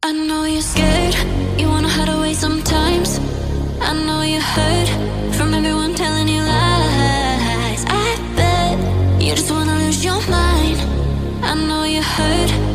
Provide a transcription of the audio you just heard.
I know you're scared, you wanna hide away sometimes. I know you hurt from everyone telling you lies. I bet you just wanna lose your mind. I know you hurt